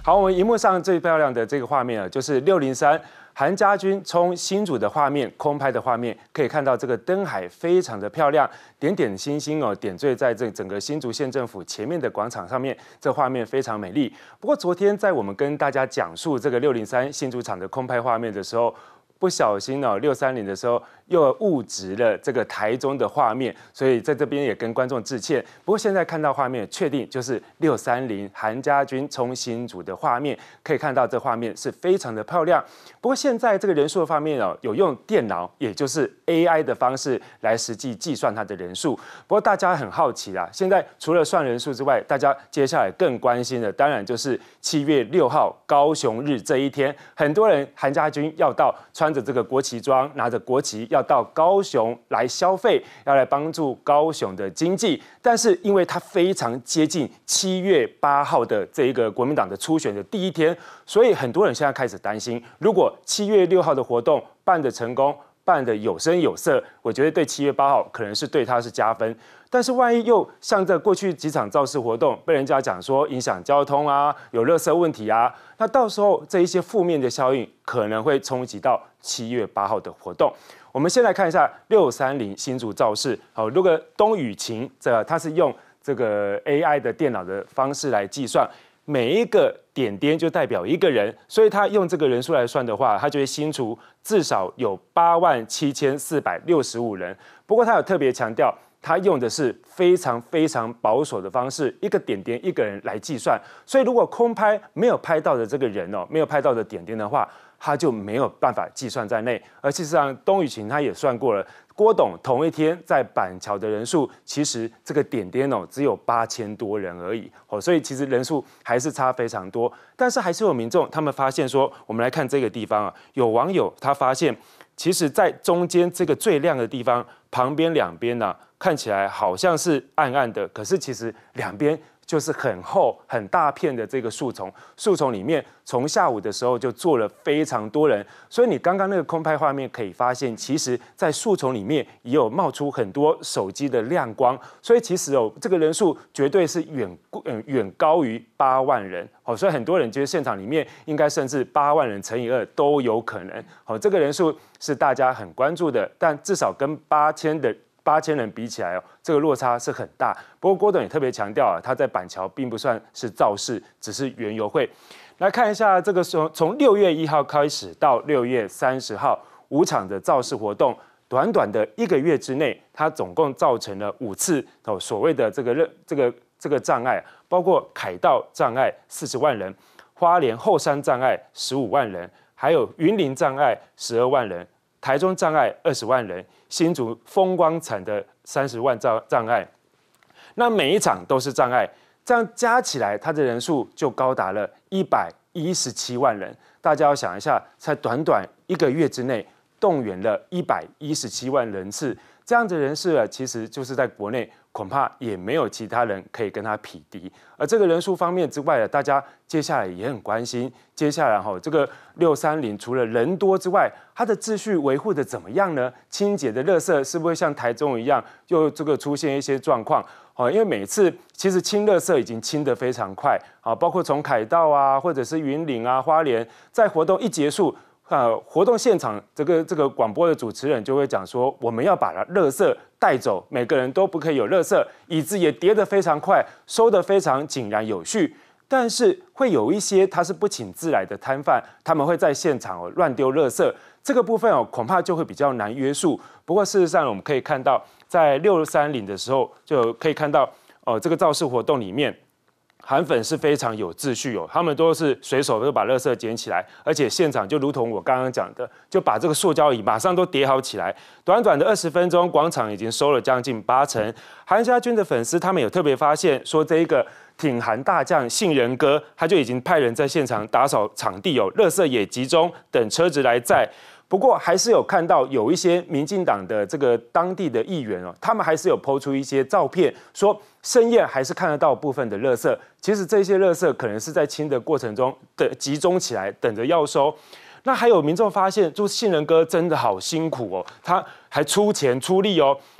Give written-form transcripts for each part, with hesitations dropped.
好，我们荧幕上最漂亮的这个画面啊，就是603韩家军冲新竹的画面，空拍的画面，可以看到这个灯海非常的漂亮，点点星星哦，点缀在这整个新竹县政府前面的广场上面，这画面非常美丽。不过昨天在我们跟大家讲述这个603新竹场的空拍画面的时候，不小心哦，630的时候又误植了这个台中的画面，所以在这边也跟观众致歉。不过现在看到画面，确定就是630韩家军冲新竹的画面，可以看到这画面是非常的漂亮。不过现在这个人数的方面哦，有用电脑，也就是 AI 的方式来实际计算它的人数。不过大家很好奇啦，现在除了算人数之外，大家接下来更关心的，当然就是7月6号高雄日这一天，很多人韩家军要到穿着这个国旗装，拿着国旗要到高雄来消费，要来帮助高雄的经济。但是因为它非常接近7月8号的这一个国民党的初选的第一天，所以很多人现在开始担心，如果7月6号的活动办得成功，办得有声有色，我觉得对7月8号可能是对他是加分。但是万一又像这过去几场造势活动被人家讲说影响交通啊，有垃圾问题啊，那到时候这一些负面的效应可能会冲击到7月8号的活动。我们先来看一下630新竹造势。好，如果东雨晴它是用这个 AI 的电脑的方式来计算，每一个点点就代表一个人，所以他用这个人数来算的话，他就会新竹至少有87465人。不过他有特别强调，他用的是非常非常保守的方式，一个点点一个人来计算。所以如果空拍没有拍到的这个人哦，没有拍到的点点的话，他就没有办法计算在内。而事实上，东雨晴他也算过了，郭董同一天在板桥的人数，其实这个点点哦只有8000多人而已哦，所以其实人数还是差非常多。但是还是有民众他们发现说，我们来看这个地方啊，有网友他发现，其实在中间这个最亮的地方，旁边两边呢，看起来好像是暗暗的，可是其实两边就是很厚很大片的这个树丛，树丛里面从下午的时候就坐了非常多人，所以你刚刚那个空拍画面可以发现，其实在树丛里面也有冒出很多手机的亮光，所以其实哦，这个人数绝对是远高于8万人，好，所以很多人觉得现场里面应该甚至8万人乘以2都有可能，好，这个人数是大家很关注的，但至少跟8000人比起来哦，这个落差是很大。不过郭董也特别强调啊，他在板桥并不算是造势，只是园游会。来看一下这个从6月1号开始到6月30号5场的造势活动，短短的1个月之内，它总共造成了5次哦所谓的这个障碍，包括凯道障碍40万人，花莲后山障碍15万人，还有云林障碍12万人。台中障碍20万人，新竹风光惨的30万障碍，那每一场都是障碍，这样加起来，它的人数就高达了117万人。大家要想一下，才短短1个月之内，动员了117万人次，这样的人数啊，其实就是在国内恐怕也没有其他人可以跟他匹敌。而这个人数方面之外大家接下来也很关心，接下来这个630除了人多之外，它的秩序维护的怎么样呢？清洁的垃圾是不是像台中一样，又这个出现一些状况？因为每次其实清垃圾已经清得非常快啊，包括从凯道啊，或者是云林啊、花莲，在活动一结束。活动现场这个广播的主持人就会讲说，我们要把垃圾带走，每个人都不可以有垃圾，椅子也叠得非常快，收得非常井然有序。但是会有一些他是不请自来的摊贩，他们会在现场乱丢垃圾，这个部分恐怕就会比较难约束。不过事实上我们可以看到，在630的时候就可以看到这个造势活动里面。韩粉是非常有秩序他们都是随手就把垃圾捡起来，而且现场就如同我刚刚讲的，就把这个塑胶椅马上都叠好起来。短短的20分钟，广场已经收了将近80%。韩家军的粉丝他们有特别发现说，这一个挺韩大将杏仁哥，他就已经派人在现场打扫场地垃圾也集中等车子来载。不过还是有看到有一些民进党的这个当地的议员他们还是有抛出一些照片，说深夜还是看得到部分的垃圾。其实这些垃圾可能是在清的过程中的集中起来，等着要收。那还有民众发现，就杏仁哥真的好辛苦他还出钱出力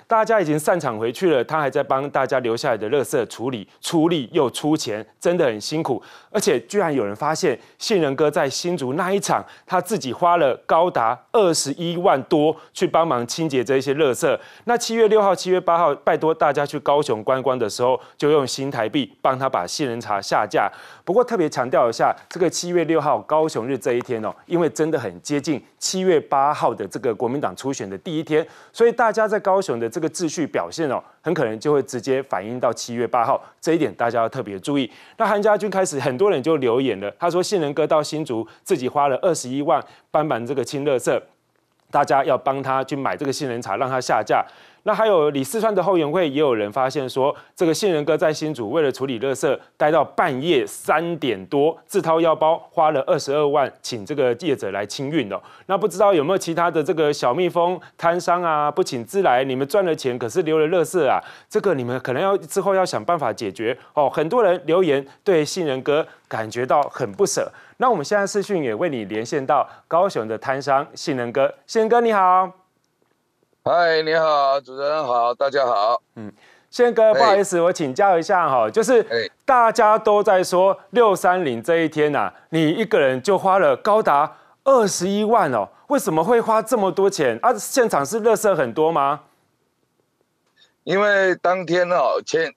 大家已经散场回去了，他还在帮大家留下来的垃圾处理，出力又出钱，真的很辛苦。而且居然有人发现，杏仁哥在新竹那一场，他自己花了高达21万多去帮忙清洁这些垃圾。那7月6号、7月8号，拜托大家去高雄观光的时候，就用新台币帮他把杏仁茶下架。不过特别强调一下，这个7月6号高雄日这一天哦，因为真的很接近7月8号的这个国民党初选的第一天，所以大家在高雄的这个秩序表现哦，很可能就会直接反映到7月8号，这一点大家要特别注意。那韩家军开始很多人就留言了，他说杏仁哥到新竹自己花了21万帮忙这个清垃圾，大家要帮他去买这个杏仁茶，让他下架。那还有李四川的后援会也有人发现说，这个杏仁哥在新竹为了处理垃圾，待到半夜3点多，自掏腰包花了22万，请这个业者来清运哦。那不知道有没有其他的这个小蜜蜂摊商啊，不请自来，你们赚了钱，可是留了垃圾啊，这个你们可能之后要想办法解决哦。很多人留言对杏仁哥感觉到很不舍。那我们现在视讯也为你连线到高雄的摊商杏仁哥，杏仁哥你好。 嗨，你好，主持人好，大家好。 宪仁哥，不好意思，我请教一下哈，就是大家都在说630这一天啊，你一个人就花了高达21万哦，为什么会花这么多钱啊？现场是垃圾很多吗？ 因为当天哦，前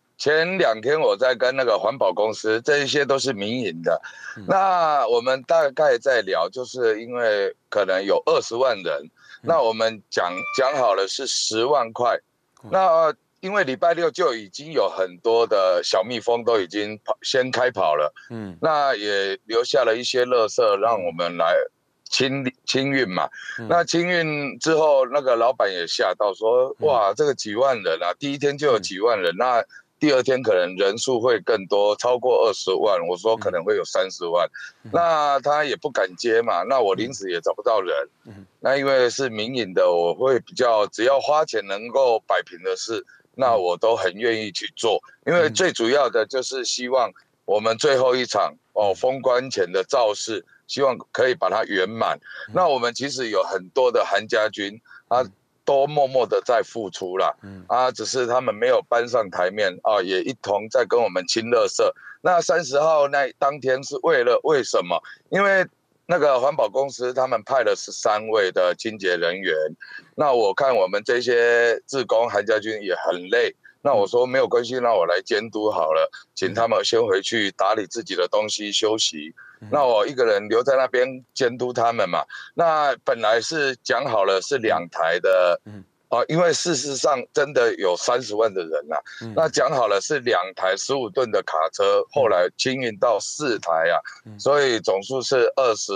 2天我在跟那个环保公司，这一些都是民营的。那我们大概在聊，就是因为可能有20万人。那我们讲好了是10万块，那因为礼拜六就已经有很多的小蜜蜂都已经先开跑了，那也留下了一些垃圾让我们来清运嘛。那清运之后，那个老板也吓到说，哇，这个几万人啊，第一天就有几万人，那第二天可能人数会更多，超过20万。我说可能会有30万，那他也不敢接嘛。那我临时也找不到人，那因为是民营的，我会比较只要花钱能够摆平的事，那我都很愿意去做。因为最主要的就是希望我们最后一场封关前的造势，希望可以把它圆满。那我们其实有很多的韩家军啊，都默默的在付出啦，只是他们没有搬上台面啊，也一同在跟我们清垃圾。那30号那当天是为什么？因为那个环保公司他们派了13位的清洁人员，那我看我们这些志工韩家军也很累。那我说没有关系，那我来监督好了，请他们先回去打理自己的东西休息。那我一个人留在那边监督他们嘛。那本来是讲好了是2台的，因为事实上真的有30万的人啊。那讲好了是2台15吨的卡车，后来清运到4台啊，所以总数是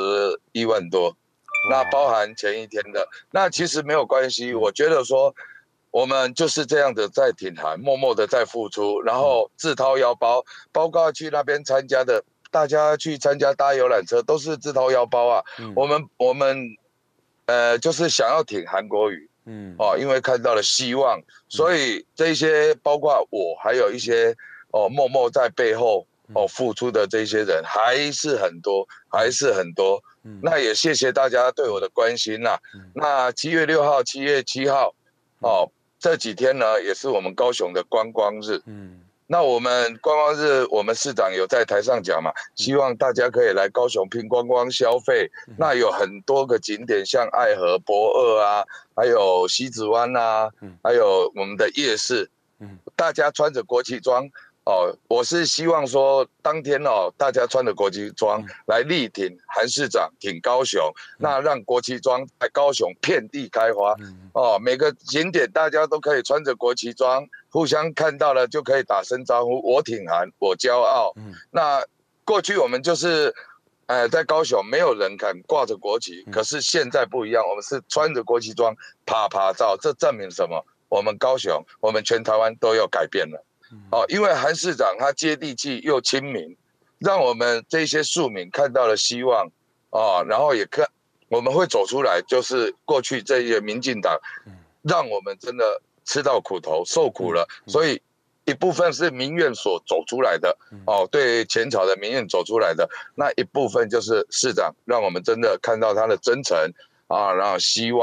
21万多。那包含前一天的，那其实没有关系。我觉得说，我们就是这样的在挺韩，默默的在付出，然后自掏腰包，包括去那边参加的，大家去参加搭游览车都是自掏腰包啊。我们就是想要挺韩国瑜，因为看到了希望，所以这些包括我，还有一些默默在背后付出的这些人还是很多，还是很多。那也谢谢大家对我的关心啦。那7月6号、7月7号，这几天呢，也是我们高雄的观光日。那我们观光日，我们市长有在台上讲嘛，希望大家可以来高雄拼观光消费。那有很多个景点，像爱河、博二啊，还有西子湾啊，还有我们的夜市，大家穿着国旗装。我是希望说，当天大家穿着国旗装来力挺韩市长，挺高雄，那让国旗装在高雄遍地开花。每个景点大家都可以穿着国旗装，互相看到了就可以打声招呼，我挺韩，我骄傲。那过去我们就是，在高雄没有人敢挂着国旗，可是现在不一样，我们是穿着国旗装啪啪照，这证明什么？我们高雄，我们全台湾都有改变了。因为韩市长他接地气又亲民，让我们这些庶民看到了希望然后也我们会走出来，就是过去这些民进党，让我们真的吃到苦头，受苦了，所以一部分是民怨所走出来的，对前朝的民怨走出来的，那一部分就是市长让我们真的看到他的真诚然后希望。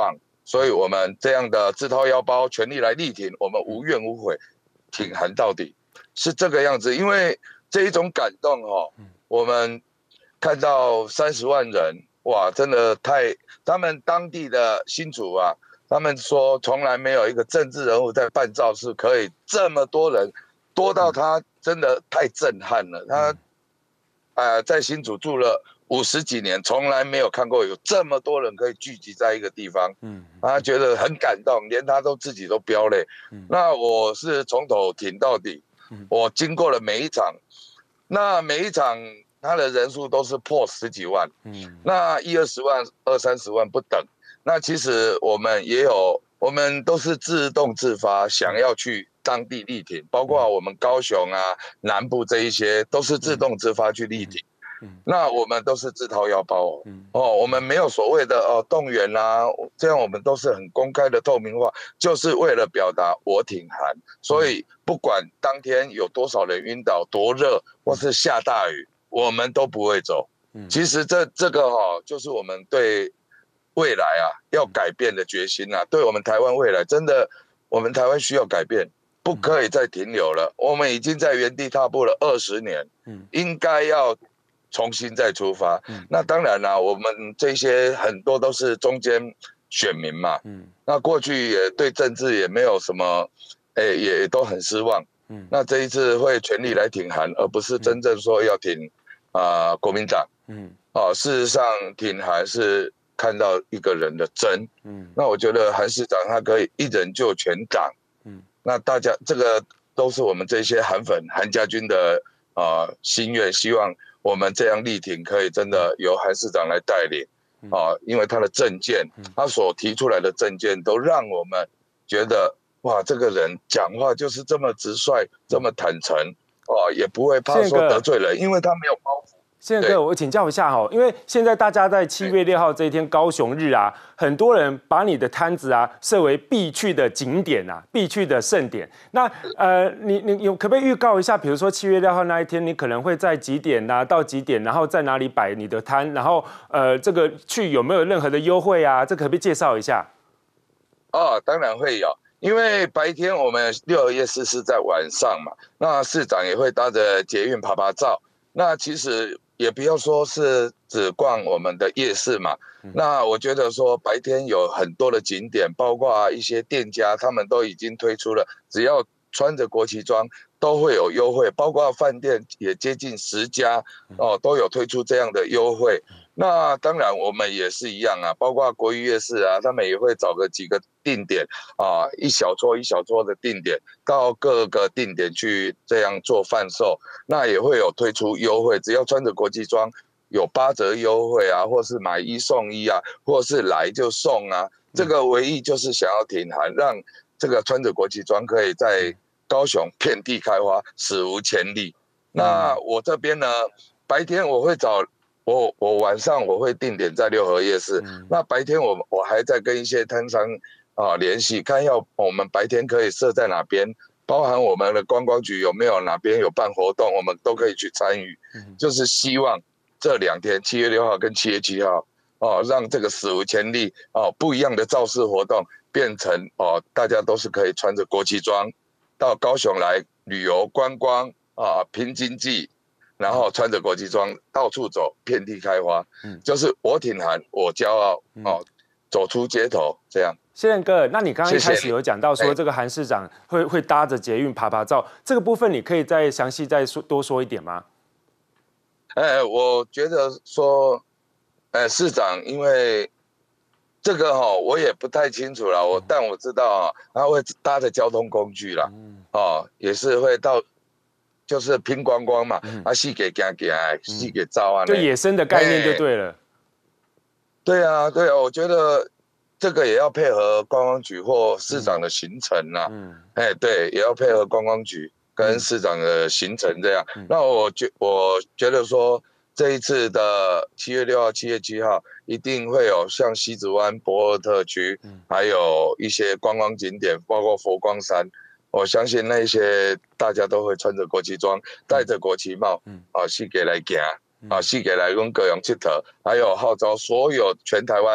所以我们这样的自掏腰包，全力来力挺，我们无怨无悔，挺韩到底，是这个样子。因为这一种感动我们看到30万人，哇，真的他们当地的新竹啊，他们说从来没有一个政治人物在办造势可以这么多人，多到他真的太震撼了。他在新竹住了50几年，从来没有看过有这么多人可以聚集在一个地方，他觉得很感动，连他自己都飙泪。那我是从头挺到底，我经过了每一场，那每一场他的人数都是破10几万，那20万、20、30万不等。那其实我们都是自动自发，想要去当地力挺，包括我们高雄啊、南部这一些，都是自动自发去力挺。那我们都是自掏腰包我们没有所谓的动员啊，这样我们都是很公开的透明化，就是为了表达我挺韩。所以不管当天有多少人晕倒、多热，或是下大雨，我们都不会走。其实这个就是我们对未来要改变的决心对我们台湾未来真的，我们台湾需要改变，不可以再停留了。我们已经在原地踏步了20年，应该要重新再出发。那当然啦，我们这些很多都是中间选民嘛，那过去也对政治也没有什么，也都很失望。那这一次会全力来挺韩，而不是真正说要挺国民党。事实上挺韩是看到一个人的真。那我觉得韩市长他可以一人救全党。那大家这个都是我们这些韩粉、韩家军的心愿，希望我们这样力挺可以真的由韩市长来带领因为他的政见，他所提出来的政见都让我们觉得哇，这个人讲话就是这么直率，这么坦诚也不会怕说得罪人，因为他没有包袱。 宪哥，我请教一下因为现在大家在7月6号这一天高雄日很多人把你的摊子设为必去的景点必去的盛典。那你可不可以预告一下，比如说7月6号那一天，你可能会在几点到几点，然后在哪里摆你的摊，然后这个去有没有任何的优惠这可不可以介绍一下？ 当然会有。因为白天我们6合夜市是在晚上嘛，那市长也会搭着捷运爬爬照。那其实也不要说是只逛我们的夜市嘛，那我觉得说白天有很多的景点，包括一些店家，他们都已经推出了，只要穿着国旗装都会有优惠，包括饭店也接近10家都有推出这样的优惠。那当然我们也是一样包括国语夜市他们也会找个几个定点一小撮一小撮的定点，到各个定点去这样做贩售，那也会有推出优惠，只要穿着国际装有8折优惠或是买1送1或是来就送这个唯一就是想要挺韩，让这个穿着国际装可以在高雄遍地开花，史无前例。那我这边呢，白天我会找我晚上我会定点在6合夜市，那白天我还在跟一些摊商联系，看要我们白天可以设在哪边，包含我们的观光局有没有哪边有办活动，我们都可以去参与。就是希望这2天7月6号跟7月7号让这个史无前例不一样的造势活动变成大家都是可以穿着国旗装到高雄来旅游观光拼经济。然后穿着国际装到处走，遍地开花，就是我挺韩，我骄傲走出街头这样。 宪哥，那你刚刚一开始有讲到说这个韩市长会搭着捷运爬爬照，这个部分你可以再详细多说一点吗？ 我觉得说，市长因为这个我也不太清楚了，但我知道他会搭着交通工具啦，也是会到。就是拼光光嘛，细给行行，细给照就野生的概念就对了。 对啊，我觉得这个也要配合观光局或市长的行程对，也要配合观光局跟市长的行程这样。那我觉得说这一次的7月6号、7月7号一定会有像西子湾、博尔特区，还有一些观光景点，包括佛光山。我相信那些大家都会穿着国旗装，戴着国旗帽，四界来行，四界来跟各样佚佗，还有号召所有全台湾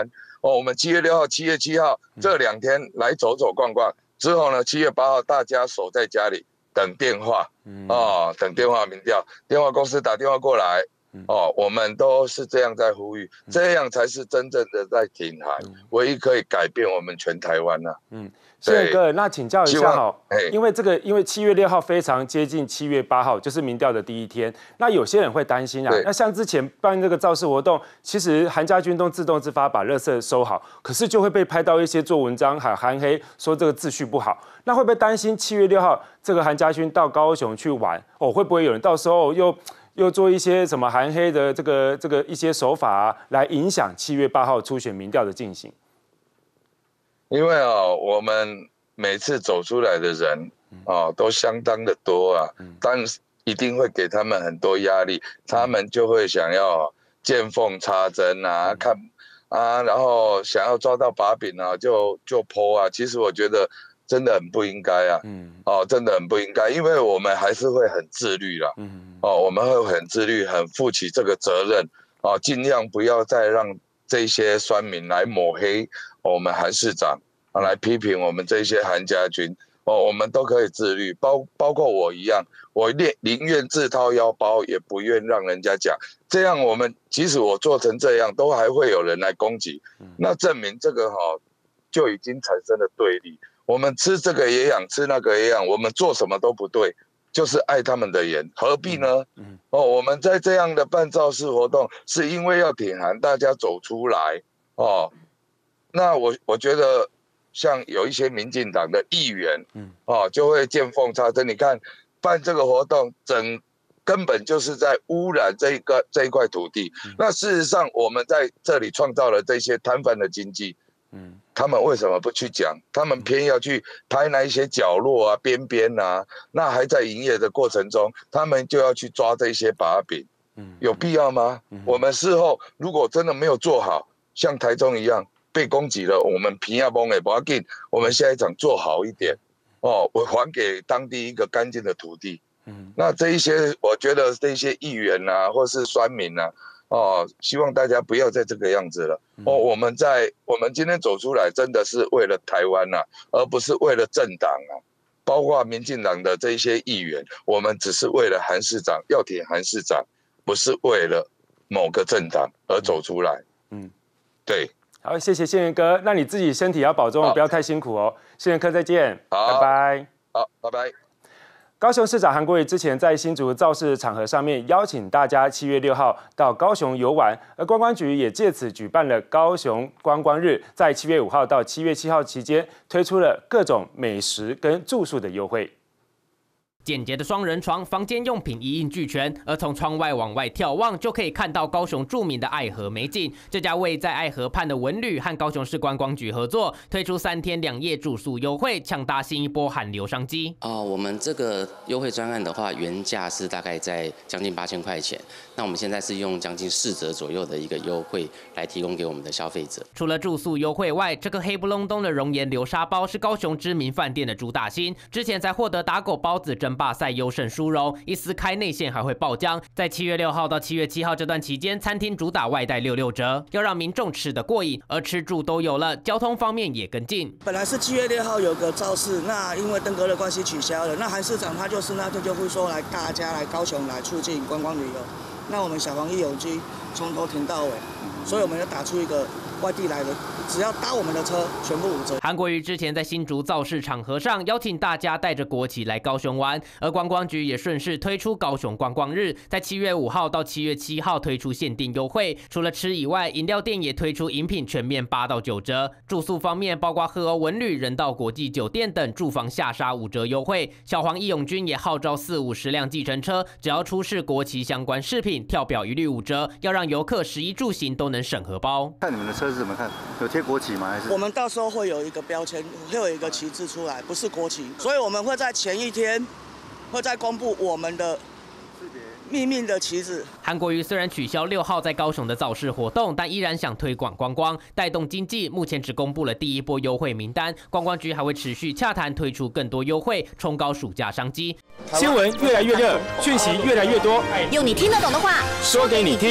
我们7月6号、7月7号这2天来走走逛逛，之后呢，7月8号大家守在家里等电话，等电话民调，电话公司打电话过来，我们都是这样在呼吁，这样才是真正的在挺韩，唯一可以改变我们全台湾啊。 宪元哥，那请教一下因为7月6号非常接近7月8号，就是民调的第一天。那有些人会担心那像之前办这个造势活动，其实韩家军都自动自发把垃圾收好，可是就会被拍到一些做文章还韩黑说这个秩序不好。那会不会担心7月6号这个韩家军到高雄去玩，会不会有人到时候又做一些什么韩黑的这个一些手法来影响7月8号初选民调的进行？ 因为我们每次走出来的人都相当的多啊，但一定会给他们很多压力，他们就会想要见缝插针啊，看然后想要抓到把柄啊，就po啊。其实我觉得真的很不应该啊，真的很不应该，因为我们还是会很自律啦，我们会很自律，很负起这个责任尽量不要再让这些酸民来抹黑我们韩市长来批评我们这些韩家军我们都可以自律，包括我一样，我宁愿自掏腰包，也不愿让人家讲。这样我们即使我做成这样，都还会有人来攻击，那证明这个就已经产生了对立。我们吃这个也养，吃那个也养，我们做什么都不对，就是爱他们的颜，何必呢？我们在这样的办造势活动，是因为要挺韩，大家走出来那我觉得像有一些民进党的议员就会见缝插针。你看办这个活动，根本就是在污染这一块土地。那事实上，我们在这里创造了这些摊贩的经济。他们为什么不去讲？他们偏要去拍那一些角落啊、边边啊，那还在营业的过程中，他们就要去抓这些把柄，有必要吗？我们事后如果真的没有做好，像台中一样被攻击了，我们平亚崩也不要紧，我们下一场做好一点，我还给当地一个干净的土地。那这一些，我觉得这些议员啊，或是酸民啊。希望大家不要再这个样子了。我们今天走出来，真的是为了台湾啊，而不是为了政党啊。包括民进党的这些议员，我们只是为了韩市长，要挺韩市长，不是为了某个政党而走出来。对。 好，谢谢宪元哥。那你自己身体要保重，不要太辛苦哦。宪元哥再见，拜拜。 好，拜拜。 高雄市长韩国瑜之前在新竹造势场合上面邀请大家7月6号到高雄游玩，而观光局也借此举办了高雄观光日，在7月5号到7月7号期间推出了各种美食跟住宿的优惠。 简洁的双人床，房间用品一应俱全，而从窗外往外眺望，就可以看到高雄著名的爱河美景。这家位在爱河畔的文旅和高雄市观光局合作，推出3天2夜住宿优惠，抢答新一波韩流商机。 我们这个优惠专案的话，原价是大概在将近8000块钱，那我们现在是用将近4折左右的一个优惠来提供给我们的消费者。 除了住宿优惠外，这个黑不隆咚的熔岩流沙包是高雄知名饭店的主打星，之前才获得打狗包子争霸赛优胜殊荣，一撕开内馅还会爆浆。在7月6号到7月7号这段期间，餐厅主打外带66折，要让民众吃得过瘾，而吃住都有了，交通方面也跟进。 本来是7月6号有个造势，那因为登革的关系取消了。那韩市长他就是那天就会说大家来高雄来促进观光旅游。那我们小黄义勇军从头停到尾，所以我们要打出一个外地来的，只要搭我们的车，全部5折。 韩国瑜之前在新竹造势场合上邀请大家带着国旗来高雄玩，而观光局也顺势推出高雄观光日，在7月5号到7月7号推出限定优惠。除了吃以外，饮料店也推出饮品全面8到9折。住宿方面，包括和欧文旅、人道国际酒店等住房下杀5折优惠。小黄义勇军也号召450辆计程车，只要出示国旗相关饰品，跳表一律5折，要让游客食衣住行都能省荷包。 看你们的车是怎么看？有贴国旗吗？还是我们到时候会有一个标签，会有一个旗帜出来，不是国旗，所以我们会在前一天会再公布我们的秘密的旗帜。 韩国瑜虽然取消6号在高雄的造势活动，但依然想推广观光，带动经济。目前只公布了第一波优惠名单，观光局还会持续洽谈，推出更多优惠，冲高暑假商机。 新闻越来越热，讯息越来越多， 用你听得懂的话说给你听。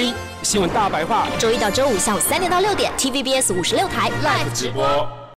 新闻大白话， 周一到周五下午3点到6点 ，TVBS 56台 live 直播。